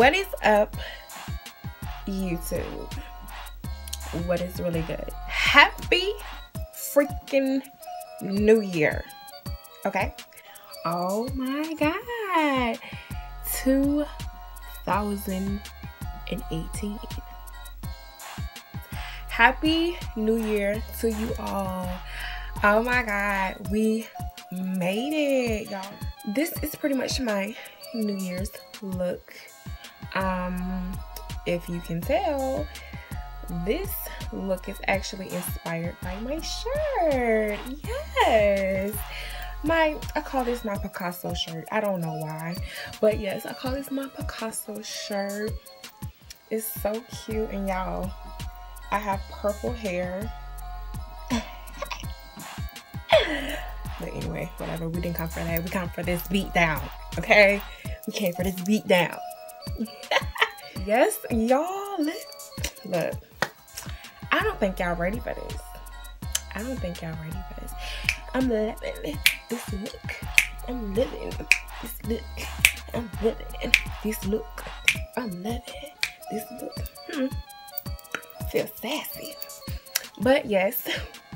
What is up, YouTube? What is really good? Happy freaking New Year. Okay? Oh my God. 2018. Happy New Year to you all. Oh my God. We made it, y'all. This is pretty much my New Year's look. If you can tell, this look is actually inspired by my shirt. Yes. I call this my Picasso shirt. I don't know why, but yes, I call this my Picasso shirt. It's so cute, and y'all, I have purple hair. But anyway, whatever. We didn't come for that. We come for this beat down. Okay? We came for this beat down. Yes, y'all. Look. I don't think y'all ready for this. I'm living this look. I'm living this look. Feel sassy. But yes,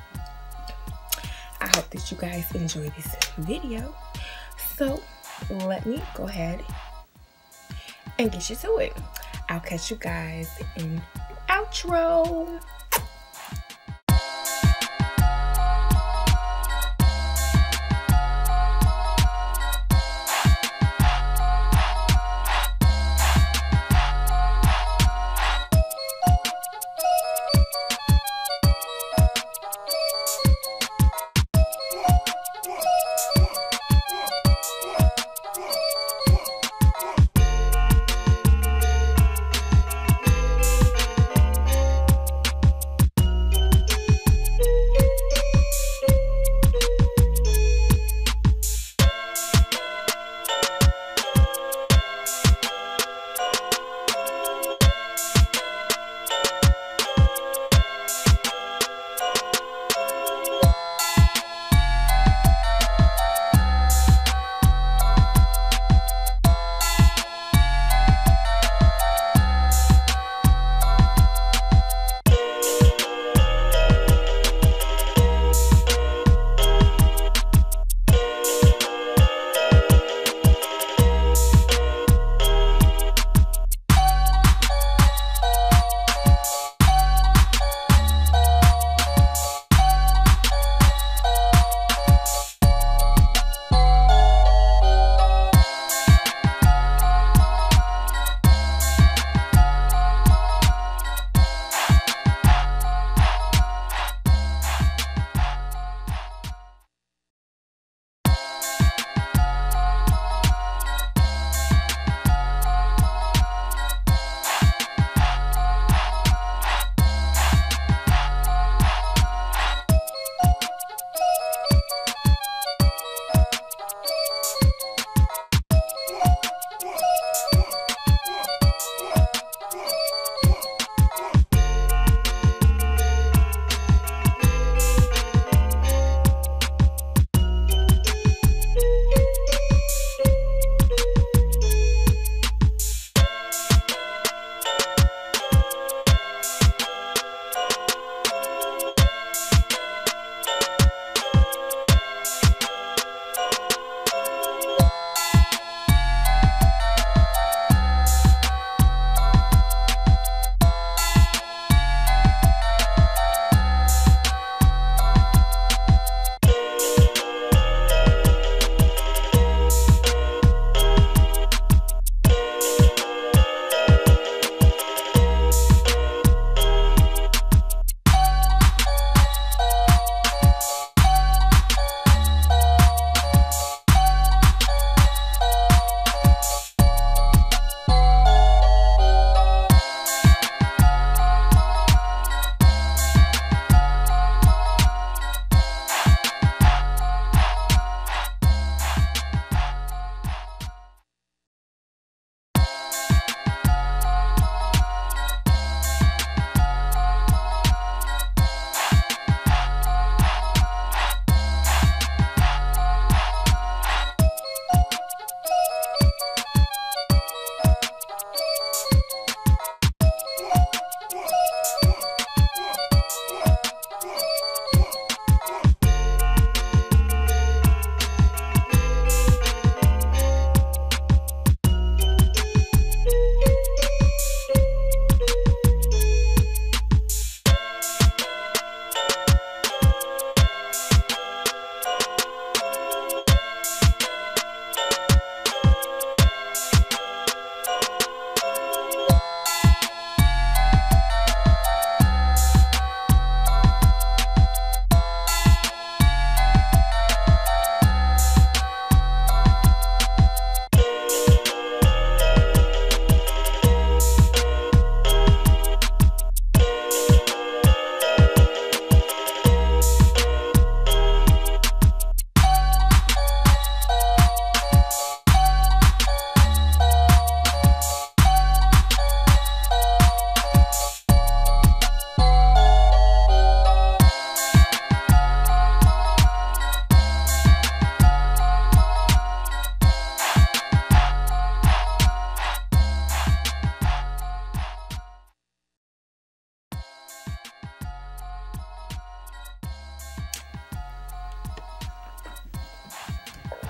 I hope that you guys enjoy this video. So let me go ahead and get you to it. I'll catch you guys in outro.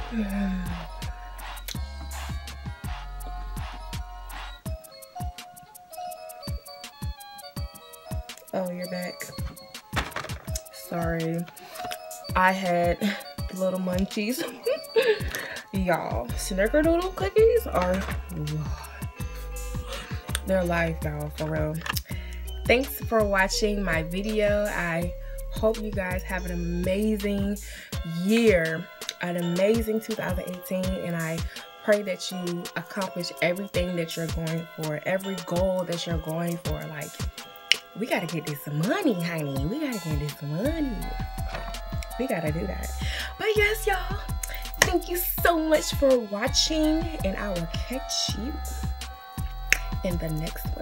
Oh, you're back. Sorry. I had little munchies. Y'all, snickerdoodle cookies are, they're life, y'all, for real. Thanks for watching my video. I hope you guys have an amazing year, an amazing 2018, and I pray that you accomplish everything that you're going for, every goal that you're going for. Like, we gotta get this money, honey. We gotta get this money. We gotta do that. But yes, y'all, thank you so much for watching, and I will catch you in the next one.